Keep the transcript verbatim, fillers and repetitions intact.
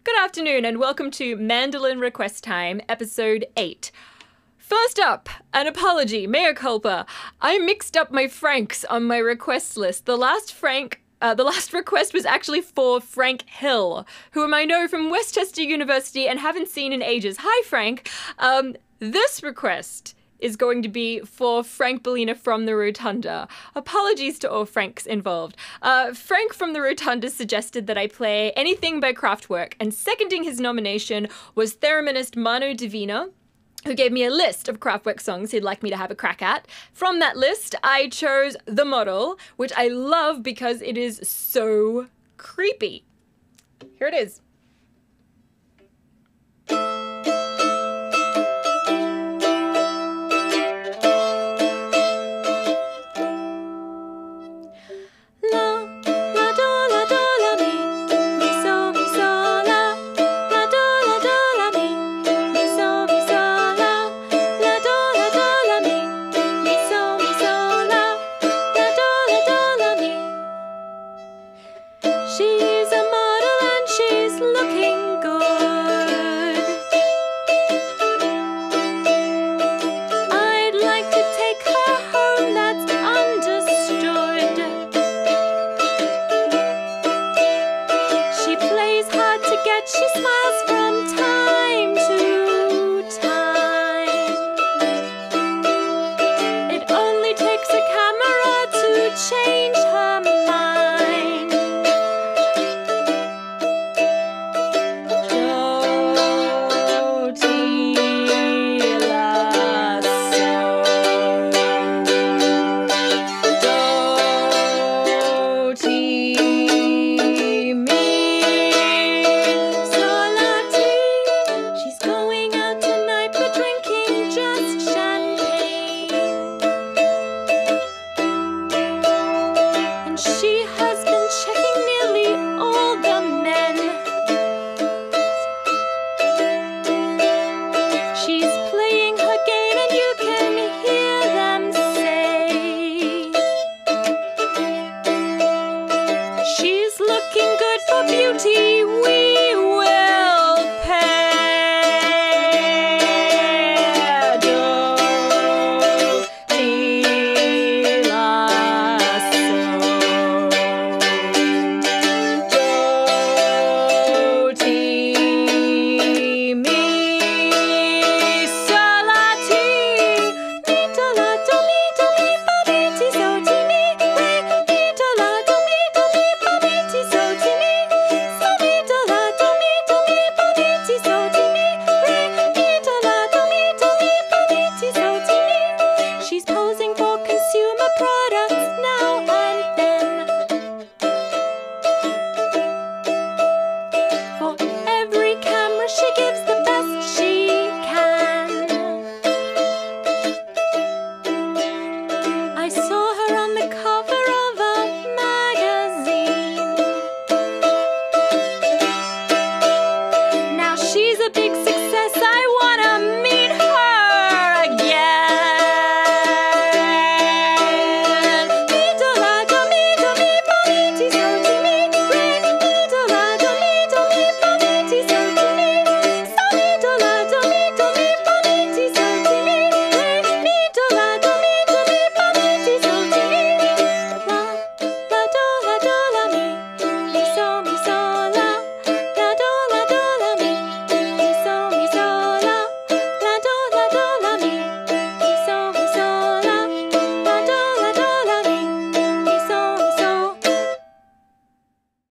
Good afternoon and welcome to Mandolin Request Time, episode eight. First up, an apology, mea culpa. I mixed up my Franks on my request list. The last Frank, uh, the last request was actually for Frank Hill, whom I know from Westchester University and haven't seen in ages. Hi, Frank. Um, this request is going to be for Frank Bellina from the Rotunda. Apologies to all Franks involved. Uh, Frank from the Rotunda suggested that I play anything by Kraftwerk, and seconding his nomination was thereminist Mano Divina, who gave me a list of Kraftwerk songs he'd like me to have a crack at. From that list, I chose The Model, which I love because it is so creepy. Here it is.